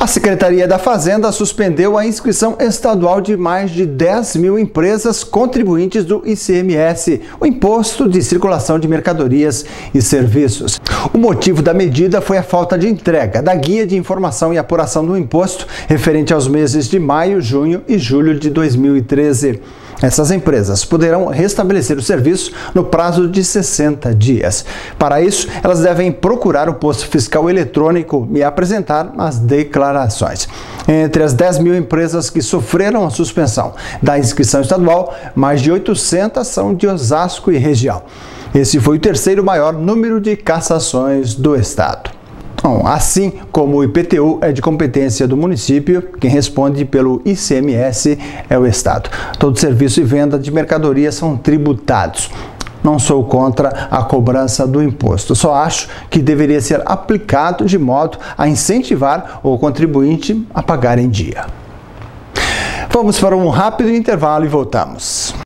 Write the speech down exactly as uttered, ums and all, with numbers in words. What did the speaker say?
A Secretaria da Fazenda suspendeu a inscrição estadual de mais de dez mil empresas contribuintes do I C M S, o Imposto de Circulação de Mercadorias e Serviços. O motivo da medida foi a falta de entrega da Guia de Informação e Apuração do Imposto referente aos meses de maio, junho e julho de dois mil e treze. Essas empresas poderão restabelecer o serviço no prazo de sessenta dias. Para isso, elas devem procurar o posto fiscal eletrônico e apresentar as declarações. Entre as dez mil empresas que sofreram a suspensão da inscrição estadual, mais de oitocentas são de Osasco e região. Esse foi o terceiro maior número de cassações do estado. Bom, assim como o I P T U é de competência do município, quem responde pelo I C M S é o Estado. Todo serviço e venda de mercadorias são tributados. Não sou contra a cobrança do imposto, só acho que deveria ser aplicado de modo a incentivar o contribuinte a pagar em dia. Vamos para um rápido intervalo e voltamos.